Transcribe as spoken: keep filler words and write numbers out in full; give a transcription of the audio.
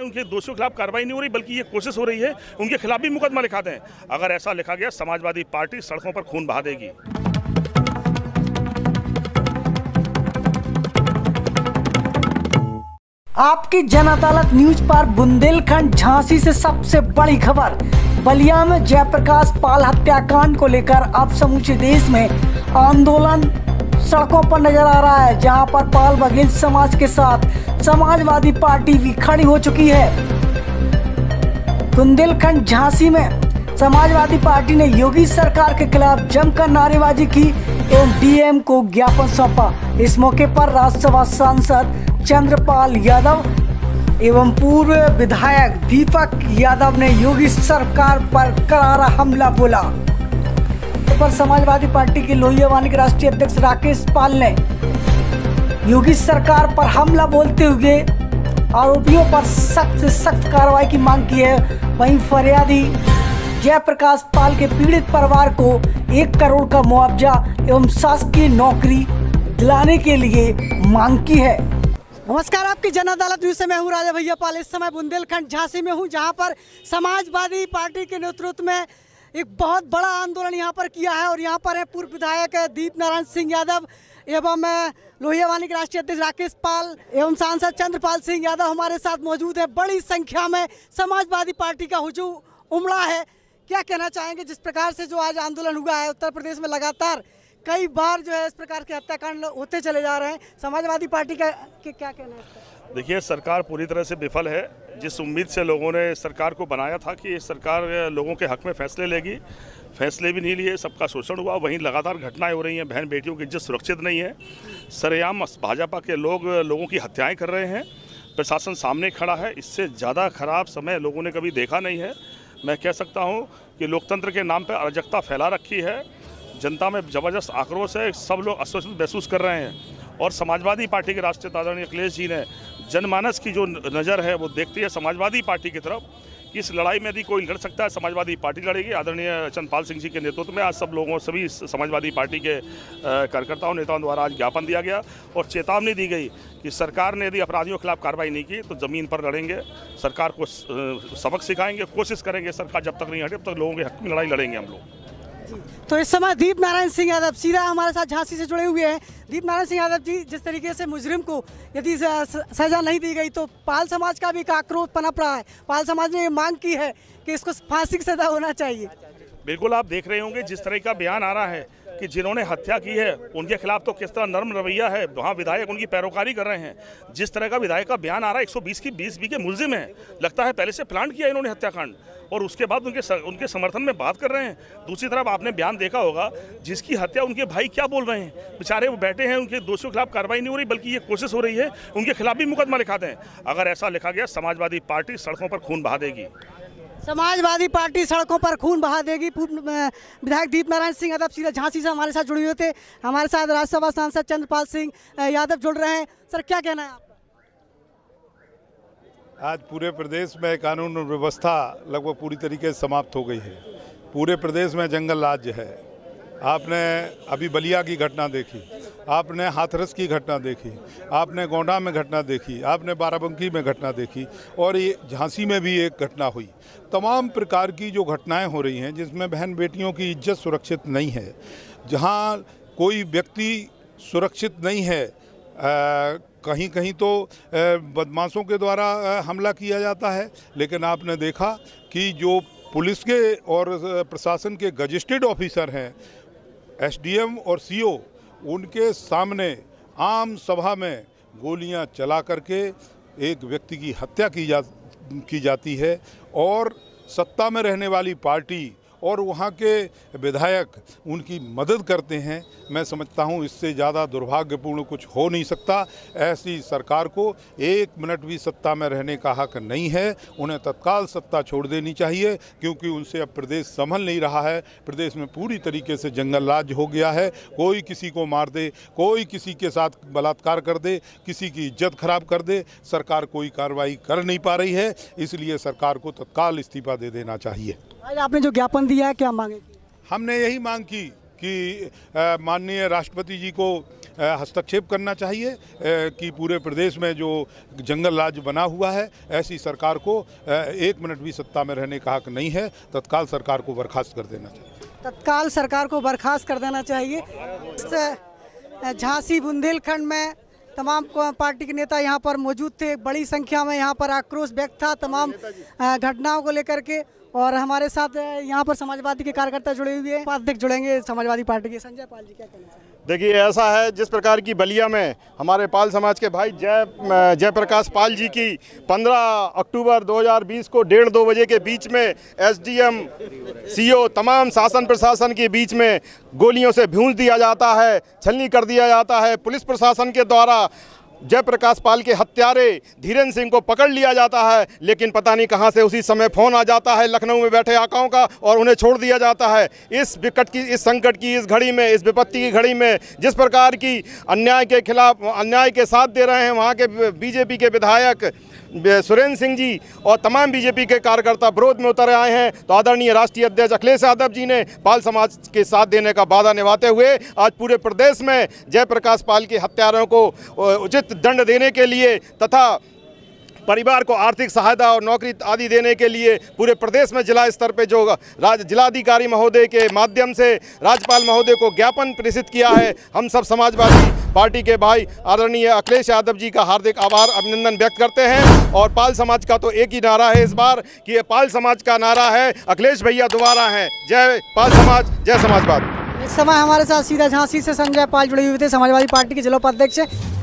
उनके दोषियों के खिलाफ कार्रवाई नहीं हो रही, बल्कि ये कोशिश हो रही है उनके खिलाफ भी मुकदमा लिखा दें। अगर ऐसा लिखा गया, समाजवादी पार्टी सड़कों पर खून बहा देगी। आपकी जन अदालत न्यूज पर बुंदेलखंड झांसी से सबसे बड़ी खबर। बलिया में जयप्रकाश पाल हत्याकांड को लेकर अब समूचे देश में आंदोलन सड़कों पर नजर आ रहा है, जहां पर पाल बघेल समाज के साथ समाजवादी पार्टी भी खड़ी हो चुकी है। बुंदेलखंड झांसी में समाजवादी पार्टी ने योगी सरकार के खिलाफ जमकर नारेबाजी की एवं डीएम को ज्ञापन सौंपा। इस मौके पर राज्यसभा सांसद चंद्रपाल यादव एवं पूर्व विधायक दीपक यादव ने योगी सरकार पर करारा हमला बोला। पर समाजवादी पार्टी के लोहियावानी के राष्ट्रीय अध्यक्ष राकेश पाल ने योगी सरकार पर हमला बोलते हुए आरोपियों पर सख्त से सख्त कार्रवाई की मांग की है। वहीं फरियादी जयप्रकाश पाल के पीड़ित परिवार को एक करोड़ का मुआवजा एवं शासकीय नौकरी दिलाने के लिए मांग की है। नमस्कार, आपकी जन अदालत न्यूज से मैं हूं राजा भैया पाल। इस समय बुंदेलखंड झांसी में हूं, जहां पर समाजवादी पार्टी के नेतृत्व में एक बहुत बड़ा आंदोलन यहां पर किया है। और यहां पर है पूर्व विधायक दीप नारायण सिंह यादव एवं लोहियावानी के राष्ट्रीय अध्यक्ष राकेश पाल एवं सांसद चंद्रपाल सिंह यादव हमारे साथ मौजूद है। बड़ी संख्या में समाजवादी पार्टी का हुजूम उमड़ा है। क्या कहना चाहेंगे जिस प्रकार से जो आज आंदोलन हुआ है उत्तर प्रदेश में लगातार कई बार जो है इस प्रकार के हत्याकांड होते चले जा रहे हैं, समाजवादी पार्टी का के क्या कहना है? देखिए, सरकार पूरी तरह से विफल है। जिस उम्मीद से लोगों ने सरकार को बनाया था कि सरकार लोगों के हक में फैसले लेगी, फैसले भी नहीं लिए, सबका शोषण हुआ। वहीं लगातार घटनाएं हो रही हैं, बहन बेटियों की इज्जत सुरक्षित नहीं है। सरेआम भाजपा के लोग लोगों की हत्याएं कर रहे हैं, प्रशासन सामने खड़ा है। इससे ज़्यादा खराब समय लोगों ने कभी देखा नहीं है। मैं कह सकता हूँ कि लोकतंत्र के नाम पर अराजकता फैला रखी है, जनता में जबरदस्त आक्रोश है, सब लोग अस्वस्थ महसूस कर रहे हैं। और समाजवादी पार्टी के राष्ट्रीय आदरणीय अखिलेश जी ने जनमानस की जो नज़र है वो देखती है समाजवादी पार्टी की तरफ कि इस लड़ाई में यदि कोई लड़ सकता है, समाजवादी पार्टी लड़ेगी। आदरणीय चंद्रपाल सिंह जी के नेतृत्व में आज सब लोगों सभी समाजवादी पार्टी के कार्यकर्ताओं नेताओं द्वारा आज ज्ञापन दिया गया और चेतावनी दी गई कि सरकार ने यदि अपराधियों के खिलाफ कार्रवाई नहीं की तो ज़मीन पर लड़ेंगे, सरकार को सबक सिखाएंगे, कोशिश करेंगे सरकार जब तक नहीं हटे तब तक लोगों के हक में लड़ाई लड़ेंगे हम लोग। तो इस समय दीप नारायण सिंह यादव सीधा हमारे साथ झांसी से जुड़े हुए हैं। दीप नारायण सिंह यादव जी, जिस तरीके से मुजरिम को यदि सजा नहीं दी गई तो पाल समाज का भी एक आक्रोश पनप रहा है। पाल समाज ने ये मांग की है कि इसको फांसी की सजा होना चाहिए। बिल्कुल, आप देख रहे होंगे जिस तरह का बयान आ रहा है कि जिन्होंने हत्या की है उनके खिलाफ तो किस तरह नर्म रवैया है, वहाँ विधायक उनकी पैरोकारी कर रहे हैं। जिस तरह का विधायक का बयान आ रहा है, एक सौ बीस की बीस बी के मुलजिम हैं, लगता है पहले से प्लान किया इन्होंने हत्याकांड, और उसके बाद उनके स, उनके समर्थन में बात कर रहे हैं। दूसरी तरफ आपने बयान देखा होगा जिसकी हत्या उनके भाई क्या बोल रहे हैं, बेचारे वो बैठे हैं, उनके दोषियों के खिलाफ कार्रवाई नहीं हो रही, बल्कि ये कोशिश हो रही है उनके खिलाफ भी मुकदमा लिखा दें। अगर ऐसा लिखा गया, समाजवादी पार्टी सड़कों पर खून बहा देगी। समाजवादी पार्टी सड़कों पर खून बहा देगी। विधायक दीप नारायण सिंह यादव सीधा झांसी से हमारे साथ जुड़े हुए थे। हमारे साथ राज्यसभा सांसद चंद्रपाल सिंह यादव जुड़ रहे हैं। सर, क्या कहना है आपका? आज पूरे प्रदेश में कानून और व्यवस्था लगभग पूरी तरीके से समाप्त हो गई है। पूरे प्रदेश में जंगल राज है। आपने अभी बलिया की घटना देखी, आपने हाथरस की घटना देखी, आपने गोंडा में घटना देखी, आपने बाराबंकी में घटना देखी और ये झांसी में भी एक घटना हुई। तमाम प्रकार की जो घटनाएं हो रही हैं जिसमें बहन बेटियों की इज्जत सुरक्षित नहीं है, जहां कोई व्यक्ति सुरक्षित नहीं है, आ, कहीं कहीं तो बदमाशों के द्वारा हमला किया जाता है। लेकिन आपने देखा कि जो पुलिस के और प्रशासन के गजिस्ट्रेट ऑफिसर हैं, एसडीएम और सीओ, उनके सामने आम सभा में गोलियां चला करके एक व्यक्ति की हत्या की जा की जाती है। और सत्ता में रहने वाली पार्टी और वहाँ के विधायक उनकी मदद करते हैं। मैं समझता हूँ इससे ज़्यादा दुर्भाग्यपूर्ण कुछ हो नहीं सकता। ऐसी सरकार को एक मिनट भी सत्ता में रहने का हक नहीं है। उन्हें तत्काल सत्ता छोड़ देनी चाहिए, क्योंकि उनसे अब प्रदेश संभल नहीं रहा है। प्रदेश में पूरी तरीके से जंगल राज हो गया है। कोई किसी को मार दे, कोई किसी के साथ बलात्कार कर दे, किसी की इज्जत खराब कर दे, सरकार कोई कार्रवाई कर नहीं पा रही है। इसलिए सरकार को तत्काल इस्तीफा दे देना चाहिए। आज आपने जो ज्ञापन दिया है, क्या मांगे? हमने यही मांग की कि माननीय राष्ट्रपति जी को हस्तक्षेप करना चाहिए कि पूरे प्रदेश में जो जंगल राज बना हुआ है, ऐसी सरकार को एक मिनट भी सत्ता में रहने का हक नहीं है। तत्काल सरकार को बर्खास्त कर देना चाहिए। तत्काल सरकार को बर्खास्त कर देना चाहिए। झांसी बुंदेलखंड में तमाम पार्टी के नेता यहाँ पर मौजूद थे। बड़ी संख्या में यहाँ पर आक्रोश व्यक्त था तमाम घटनाओं को लेकर के। और हमारे साथ यहाँ पर समाजवादी के कार्यकर्ता जुड़े हुए हैं। अध्यक्ष जुड़ेंगे समाजवादी पार्टी के, संजय पाल जी, क्या कहना चाहिए? देखिए, ऐसा है, जिस प्रकार की बलिया में हमारे पाल समाज के भाई जय जयप्रकाश पाल जी की पंद्रह अक्टूबर दो हज़ार बीस को डेढ़ दो बजे के बीच में एसडीएम, सीओ, तमाम शासन प्रशासन के बीच में गोलियों से भूंज दिया जाता है, छलनी कर दिया जाता है। पुलिस प्रशासन के द्वारा जयप्रकाश पाल के हत्यारे धीरेन्द्र सिंह को पकड़ लिया जाता है, लेकिन पता नहीं कहां से उसी समय फ़ोन आ जाता है लखनऊ में बैठे आकाओं का और उन्हें छोड़ दिया जाता है। इस विकट की, इस संकट की, इस घड़ी में, इस विपत्ति की घड़ी में जिस प्रकार की अन्याय के खिलाफ, अन्याय के साथ दे रहे हैं वहां के बीजेपी के विधायक सुरेंद्र सिंह जी और तमाम बीजेपी के कार्यकर्ता विरोध में उतर आए हैं, तो आदरणीय राष्ट्रीय अध्यक्ष अखिलेश यादव जी ने पाल समाज के साथ देने का वादा निभाते हुए आज पूरे प्रदेश में जयप्रकाश पाल के हत्यारों को उचित दंड देने के लिए तथा परिवार को आर्थिक सहायता और नौकरी आदि देने के लिए पूरे प्रदेश में जिला स्तर पे जो राज जिलाधिकारी महोदय के माध्यम से राज्यपाल महोदय को ज्ञापन प्रेषित किया है। हम सब समाजवादी पार्टी के भाई आदरणीय अखिलेश यादव जी का हार्दिक आभार अभिनंदन व्यक्त करते हैं। और पाल समाज का तो एक ही नारा है इस बार कि ये पाल समाज का नारा है, अखिलेश भैया दोबारा हैं। जय पाल समाज, जय समाजवाद। इस समय हमारे साथ सीधा झांसी से संजय पाल जुड़े हुए थे, समाजवादी पार्टी के जिला उपाध्यक्ष।